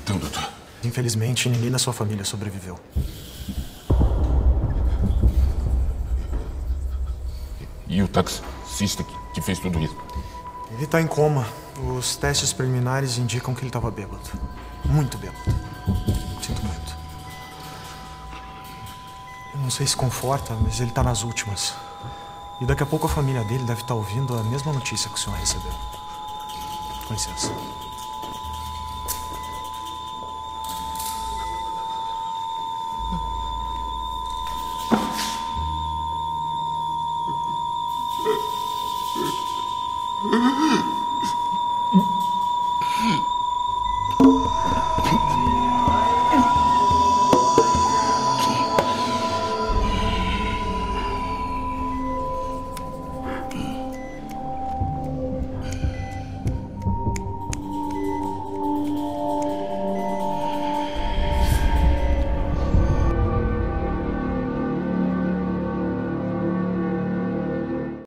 Então, doutor? Infelizmente, ninguém da sua família sobreviveu. E o taxista que fez tudo isso? Ele tá em coma. Os testes preliminares indicam que ele tava bêbado. Muito bêbado. Sinto muito. Eu não sei se conforta, mas ele tá nas últimas. E daqui a pouco a família dele deve estar ouvindo a mesma notícia que o senhor recebeu. Com licença.